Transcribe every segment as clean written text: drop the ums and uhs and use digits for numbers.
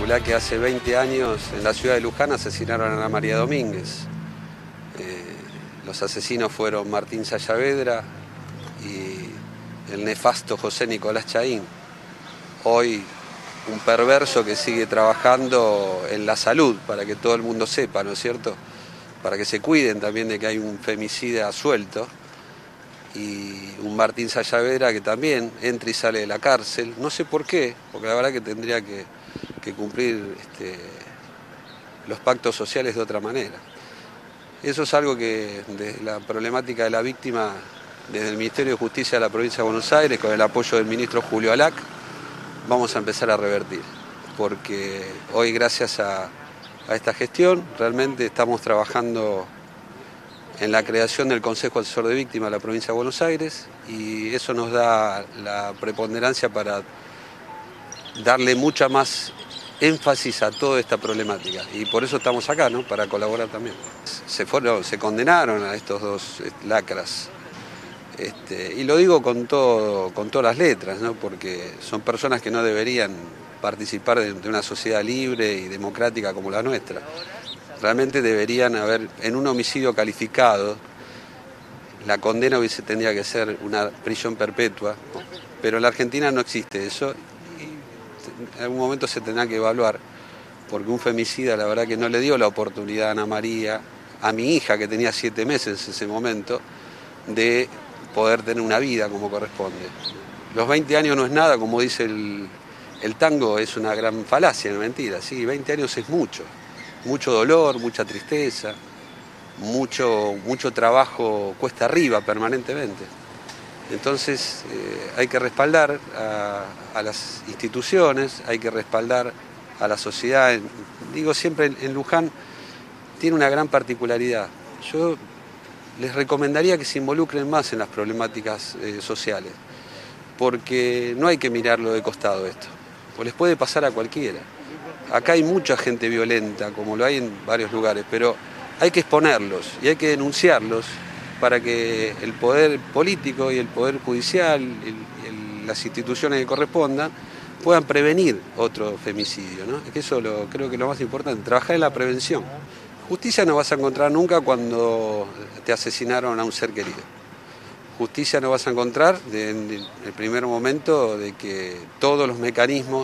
Calculá que hace 20 años en la ciudad de Luján asesinaron a Ana María Domínguez. Los asesinos fueron Martín Sayavedra y el nefasto José Nicolás Chaín. Hoy un perverso que sigue trabajando en la salud, para que todo el mundo sepa, ¿no es cierto? Para que se cuiden también de que hay un femicida suelto. Y un Martín Sayavedra que también entra y sale de la cárcel, no sé por qué, porque la verdad que tendría que cumplir los pactos sociales de otra manera. Eso es algo que desde la problemática de la víctima, desde el Ministerio de Justicia de la Provincia de Buenos Aires, con el apoyo del ministro Julio Alac, vamos a empezar a revertir, porque hoy gracias a esta gestión realmente estamos trabajando en la creación del Consejo Asesor de Víctimas de la Provincia de Buenos Aires, y eso nos da la preponderancia para darle mucha más énfasis a toda esta problemática, y por eso estamos acá, ¿no? Para colaborar también. Se condenaron a estos dos lacras, y lo digo con todas las letras, ¿no? Porque son personas que no deberían participar de una sociedad libre y democrática como la nuestra. Realmente deberían haber, en un homicidio calificado, la condena tendría que ser una prisión perpetua, pero en la Argentina no existe eso, y en algún momento se tendrá que evaluar, porque un femicida la verdad que no le dio la oportunidad a Ana María, a mi hija que tenía 7 meses en ese momento, de poder tener una vida como corresponde. Los 20 años no es nada, como dice el tango, es una gran falacia, no mentira, sí, 20 años es mucho. Mucho dolor, mucha tristeza, mucho trabajo cuesta arriba permanentemente. Entonces hay que respaldar a las instituciones, hay que respaldar a la sociedad. Digo siempre, en Luján tiene una gran particularidad. Yo les recomendaría que se involucren más en las problemáticas sociales, porque no hay que mirarlo de costado esto, pues les puede pasar a cualquiera. Acá hay mucha gente violenta, como lo hay en varios lugares, pero hay que exponerlos y hay que denunciarlos para que el poder político y el poder judicial y las instituciones que correspondan puedan prevenir otro femicidio, ¿no? Es que eso creo que es lo más importante, trabajar en la prevención. Justicia no vas a encontrar nunca cuando te asesinaron a un ser querido. Justicia no vas a encontrar en el primer momento de que todos los mecanismos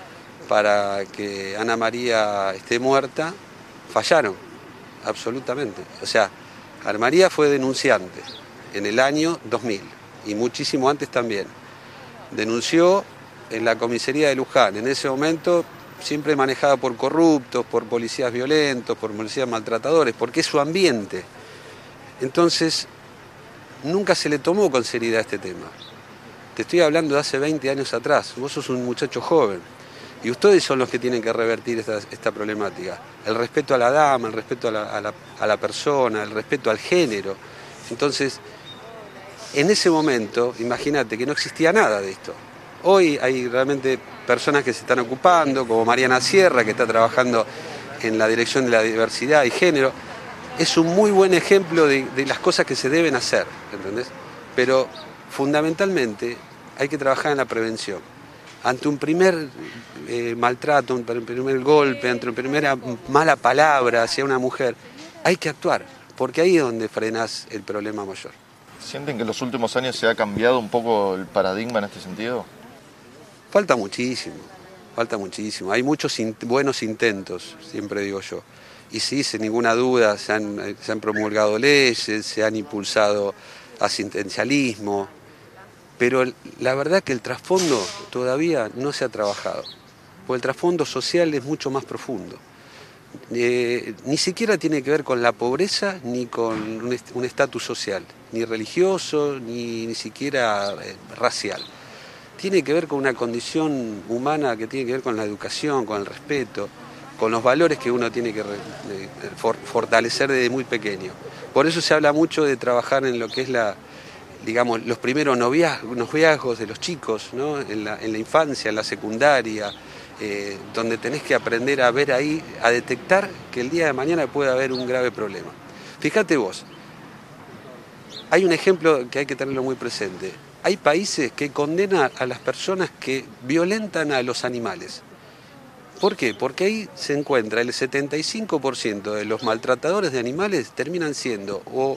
para que Ana María esté muerta, fallaron, absolutamente. O sea, Ana María fue denunciante en el año 2000 y muchísimo antes también. Denunció en la comisaría de Luján, en ese momento siempre manejada por corruptos, por policías violentos, por policías maltratadores, porque es su ambiente. Entonces, nunca se le tomó con seriedad este tema. Te estoy hablando de hace 20 años atrás, vos sos un muchacho joven. Y ustedes son los que tienen que revertir esta problemática. El respeto a la dama, el respeto a la persona, el respeto al género. Entonces, en ese momento, imagínate que no existía nada de esto. Hoy hay realmente personas que se están ocupando, como Mariana Sierra, que está trabajando en la dirección de la diversidad y género. Es un muy buen ejemplo de las cosas que se deben hacer, ¿entendés? Pero fundamentalmente hay que trabajar en la prevención. Ante un primer maltrato, un primer golpe, ante una primera mala palabra hacia una mujer, hay que actuar, porque ahí es donde frenás el problema mayor. ¿Sienten que en los últimos años se ha cambiado un poco el paradigma en este sentido? Falta muchísimo. Hay muchos buenos intentos, siempre digo yo. Y sí, sin ninguna duda, se han promulgado leyes, se han impulsado asistencialismo, pero la verdad que el trasfondo todavía no se ha trabajado, porque el trasfondo social es mucho más profundo. Ni siquiera tiene que ver con la pobreza ni con un estatus social, ni religioso, ni siquiera racial. Tiene que ver con una condición humana que tiene que ver con la educación, con el respeto, con los valores que uno tiene que fortalecer desde muy pequeño. Por eso se habla mucho de trabajar en lo que es los primeros noviazgos de los chicos, ¿no? en la infancia, en la secundaria, donde tenés que aprender a ver ahí, a detectar que el día de mañana puede haber un grave problema. Fíjate vos, hay un ejemplo que hay que tenerlo muy presente. Hay países que condenan a las personas que violentan a los animales. ¿Por qué? Porque ahí se encuentra el 75% de los maltratadores de animales terminan siendo o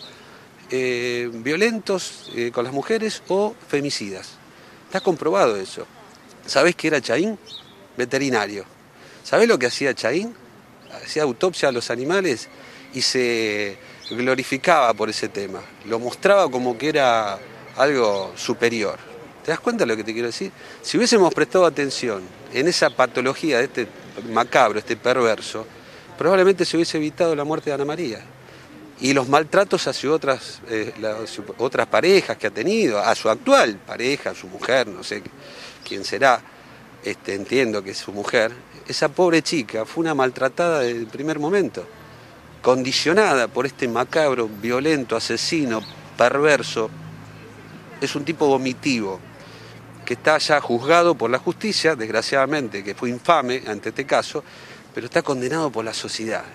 violentos con las mujeres o femicidas. Está comprobado eso. ¿Sabés qué era Chaín? Veterinario. ¿Sabés lo que hacía Chaín? Hacía autopsia a los animales y se glorificaba por ese tema. Lo mostraba como que era algo superior. ¿Te das cuenta de lo que te quiero decir? Si hubiésemos prestado atención en esa patología de este macabro, este perverso, probablemente se hubiese evitado la muerte de Ana María. Y los maltratos hacia otras parejas que ha tenido, a su actual pareja, a su mujer, no sé quién será, entiendo que es su mujer. Esa pobre chica fue una maltratada desde el primer momento, condicionada por este macabro, violento, asesino, perverso. Es un tipo vomitivo, que está ya juzgado por la justicia, desgraciadamente, que fue infame ante este caso, pero está condenado por la sociedad.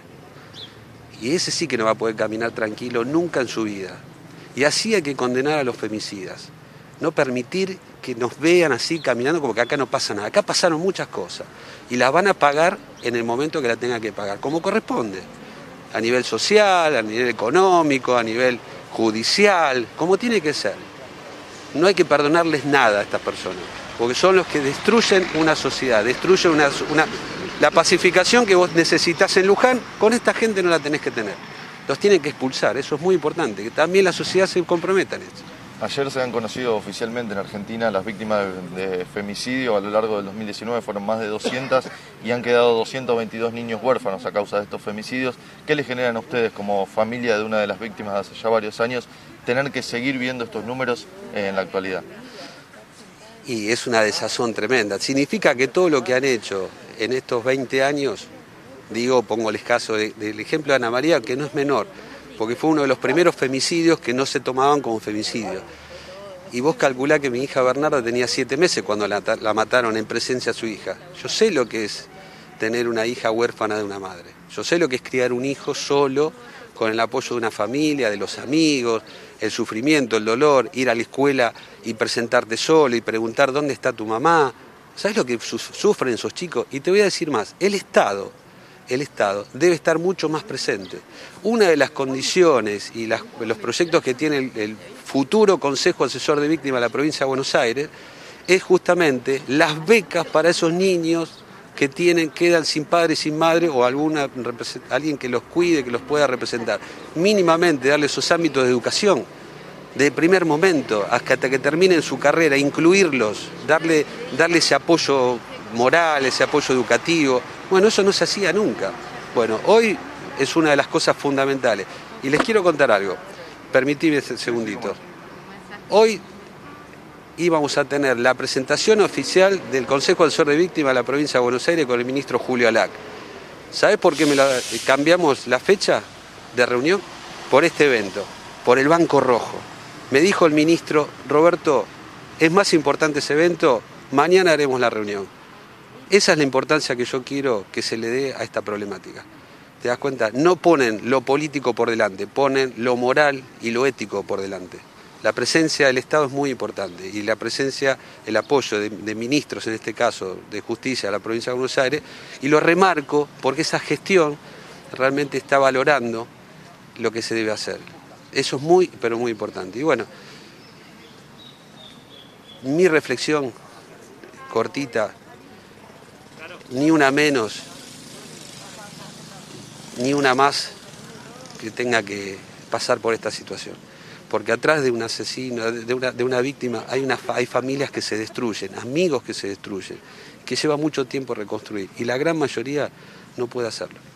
Y ese sí que no va a poder caminar tranquilo nunca en su vida. Y así hay que condenar a los femicidas. No permitir que nos vean así caminando como que acá no pasa nada. Acá pasaron muchas cosas y las van a pagar en el momento que la tengan que pagar, como corresponde. A nivel social, a nivel económico, a nivel judicial, como tiene que ser. No hay que perdonarles nada a estas personas, porque son los que destruyen una sociedad, destruyen la pacificación que vos necesitas en Luján. Con esta gente no la tenés que tener. Los tienen que expulsar, eso es muy importante, que también la sociedad se comprometa en eso. Ayer se han conocido oficialmente en Argentina las víctimas de femicidio. A lo largo del 2019 fueron más de 200 y han quedado 222 niños huérfanos a causa de estos femicidios. ¿Qué les generan a ustedes como familia de una de las víctimas de hace ya varios años tener que seguir viendo estos números en la actualidad? Y es una desazón tremenda. Significa que todo lo que han hecho en estos 20 años, pongo el caso del ejemplo de Ana María, que no es menor, porque fue uno de los primeros femicidios que no se tomaban como femicidio. Y vos calculá que mi hija Bernarda tenía 7 meses cuando la mataron en presencia de su hija. Yo sé lo que es tener una hija huérfana de una madre. Yo sé lo que es criar un hijo solo, con el apoyo de una familia, de los amigos, el sufrimiento, el dolor, ir a la escuela y presentarte solo y preguntar dónde está tu mamá. ¿Sabés lo que sufren esos chicos? Y te voy a decir más, el Estado debe estar mucho más presente. Una de las condiciones y los proyectos que tiene el futuro Consejo Asesor de Víctimas de la Provincia de Buenos Aires es justamente las becas para esos niños que quedan sin padre y sin madre o alguien que los cuide, que los pueda representar. Mínimamente darle esos ámbitos de educación, de primer momento, hasta que terminen su carrera, incluirlos, darle ese apoyo moral, ese apoyo educativo. Bueno, eso no se hacía nunca. Bueno, hoy es una de las cosas fundamentales. Y les quiero contar algo. Permitime ese segundito. Hoy íbamos a tener la presentación oficial del Consejo Asesor de Víctimas de la Provincia de Buenos Aires con el ministro Julio Alac. ¿Sabés por qué cambiamos la fecha de reunión? Por este evento, por el Banco Rojo. Me dijo el ministro, Roberto, es más importante ese evento, mañana haremos la reunión. Esa es la importancia que yo quiero que se le dé a esta problemática. ¿Te das cuenta? No ponen lo político por delante, ponen lo moral y lo ético por delante. La presencia del Estado es muy importante y la presencia, el apoyo de ministros, en este caso de Justicia de la Provincia de Buenos Aires, y lo remarco porque esa gestión realmente está valorando lo que se debe hacer. Eso es muy, pero muy importante. Y bueno, mi reflexión cortita, ni una menos, ni una más que tenga que pasar por esta situación. Porque atrás de un asesino, de una víctima, hay familias que se destruyen, amigos que se destruyen, que lleva mucho tiempo reconstruir, y la gran mayoría no puede hacerlo.